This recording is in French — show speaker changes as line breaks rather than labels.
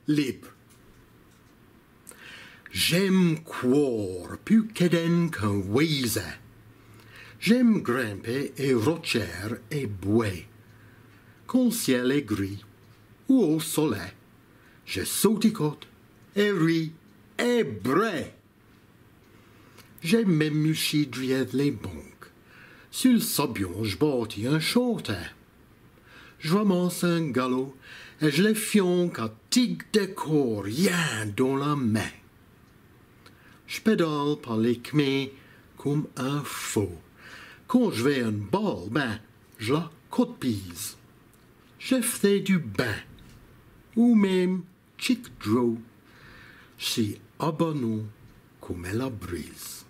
Libre. J'aime couôrre plus qu'eune qu'un ouaîsé. J'aime grimper et rotchièrs et bouais. Quand le ciel est gris ou au soleil, je saûticote et ris et brai. J'aime même muchi driéthe les banques. Sur le sabion, je bâtis un châté. Je ramasse un galot et je le flianque à tigue de corps, rien dans la main. Je pédale par les chemins comme un fou. Quand je vais à une balle, ben, je la codpîse. Je fais du bain, ou même tchique. Je suis à banon comme la brise.